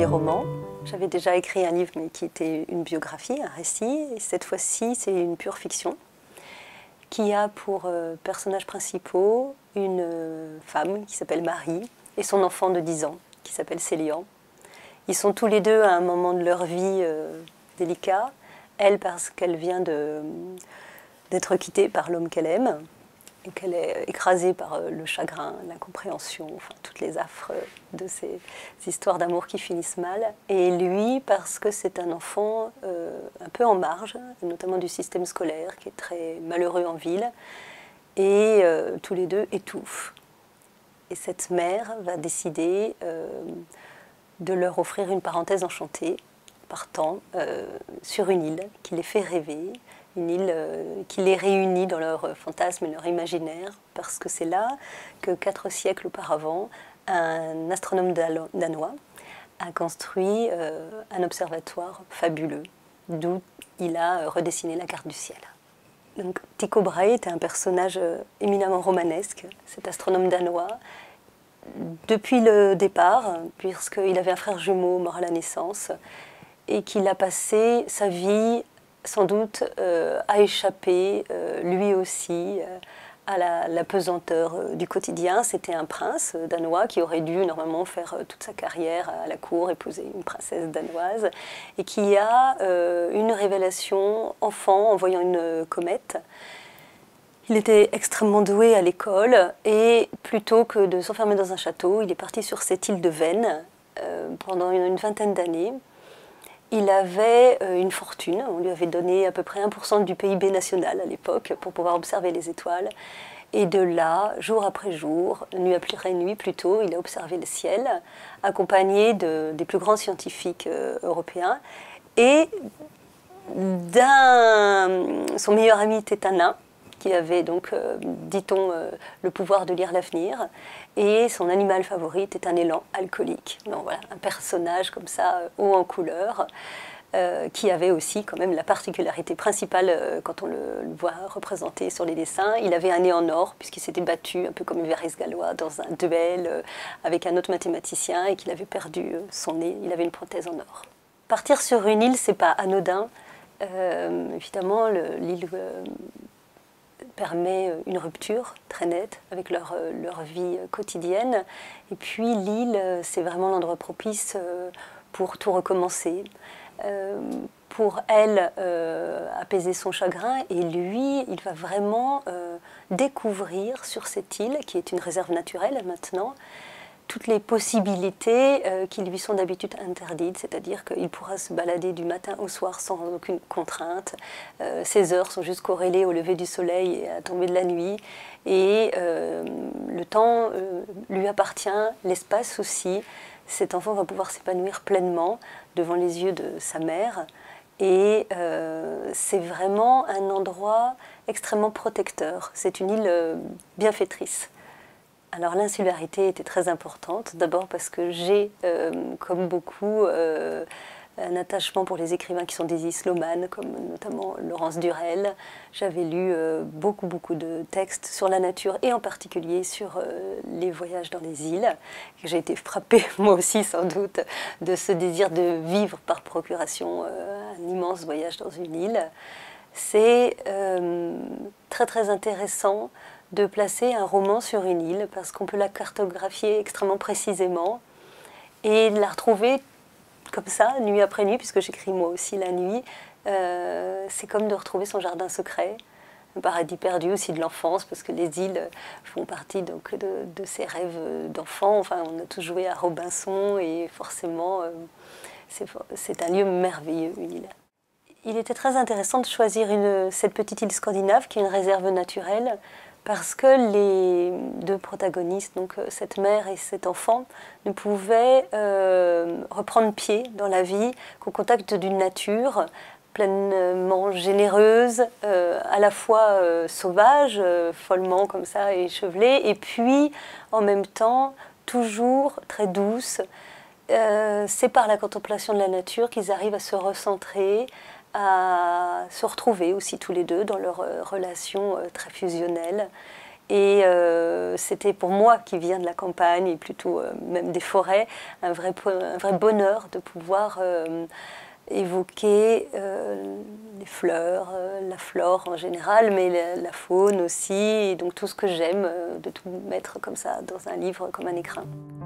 romans. J'avais déjà écrit un livre, mais qui était une biographie, un récit. Et cette fois-ci, c'est une pure fiction qui a pour personnages principaux une femme qui s'appelle Marie et son enfant de 10 ans qui s'appelle Célian. Ils sont tous les deux à un moment de leur vie délicat. Elle parce qu'elle vient d'être quittée par l'homme qu'elle aime et qu'elle est écrasée par le chagrin, l'incompréhension, enfin, toutes les affres de ces histoires d'amour qui finissent mal. Et lui parce que c'est un enfant un peu en marge, notamment du système scolaire, qui est très malheureux en ville, et tous les deux étouffent. Et cette mère va décider de leur offrir une parenthèse enchantée, partant sur une île qui les fait rêver, une île qui les réunit dans leur fantasme et leur imaginaire, parce que c'est là que 4 siècles auparavant, un astronome danois a construit un observatoire fabuleux, d'où il a redessiné la carte du ciel. Donc, Tycho Brahe était un personnage éminemment romanesque, cet astronome danois, depuis le départ, puisqu'il avait un frère jumeau mort à la naissance, et qu'il a passé sa vie sans doute à échapper, lui aussi, à la pesanteur du quotidien. C'était un prince danois qui aurait dû normalement faire toute sa carrière à la cour, épouser une princesse danoise, et qui a une révélation enfant en voyant une comète. Il était extrêmement doué à l'école et plutôt que de s'enfermer dans un château, il est parti sur cette île de Vênes pendant une vingtaine d'années. Il avait une fortune, on lui avait donné à peu près 1% du PIB national à l'époque pour pouvoir observer les étoiles. Et de là, jour après jour, nuit après nuit plutôt, il a observé le ciel, accompagné des plus grands scientifiques européens. Et son meilleur ami était un nain, qui avait donc, dit-on, le pouvoir de lire l'avenir. Et son animal favori était un élan alcoolique. Donc voilà, un personnage comme ça, haut en couleur, qui avait aussi quand même la particularité principale, quand on le voit représenté sur les dessins, il avait un nez en or, puisqu'il s'était battu, un peu comme Verres gallois, dans un duel avec un autre mathématicien, et qu'il avait perdu son nez, il avait une prothèse en or. Partir sur une île, c'est pas anodin. Évidemment, l'île permet une rupture très nette avec leur vie quotidienne. Et puis l'île, c'est vraiment l'endroit propice pour tout recommencer. Pour elle, apaiser son chagrin. Et lui, il va vraiment découvrir sur cette île, qui est une réserve naturelle maintenant, toutes les possibilités qui lui sont d'habitude interdites, c'est-à-dire qu'il pourra se balader du matin au soir sans aucune contrainte. Ses heures sont juste corrélées au lever du soleil et à la tombée de la nuit. Et le temps lui appartient, l'espace aussi. Cet enfant va pouvoir s'épanouir pleinement devant les yeux de sa mère. Et c'est vraiment un endroit extrêmement protecteur. C'est une île bienfaitrice. Alors l'insularité était très importante, d'abord parce que j'ai, comme beaucoup, un attachement pour les écrivains qui sont des islomanes, comme notamment Laurence Durel. J'avais lu beaucoup de textes sur la nature et en particulier sur les voyages dans les îles. J'ai été frappée, moi aussi sans doute, de ce désir de vivre par procuration un immense voyage dans une île. C'est très intéressant de placer un roman sur une île parce qu'on peut la cartographier extrêmement précisément et la retrouver comme ça, nuit après nuit, puisque j'écris moi aussi la nuit. C'est comme de retrouver son jardin secret, un paradis perdu aussi de l'enfance, parce que les îles font partie donc de ces rêves d'enfant. Enfin, on a tous joué à Robinson et forcément, c'est un lieu merveilleux, une île. Il était très intéressant de choisir cette petite île scandinave qui est une réserve naturelle, parce que les 2 protagonistes, donc cette mère et cet enfant, ne pouvaient reprendre pied dans la vie qu'au contact d'une nature pleinement généreuse, à la fois sauvage, follement comme ça, échevelée, et puis en même temps toujours très douce. C'est par la contemplation de la nature qu'ils arrivent à se recentrer, à se retrouver aussi tous les deux dans leur relation très fusionnelle. Et c'était pour moi qui viens de la campagne, et plutôt même des forêts, un vrai bonheur de pouvoir évoquer les fleurs, la flore en général, mais la faune aussi, et donc tout ce que j'aime, de tout mettre comme ça dans un livre comme un écrin.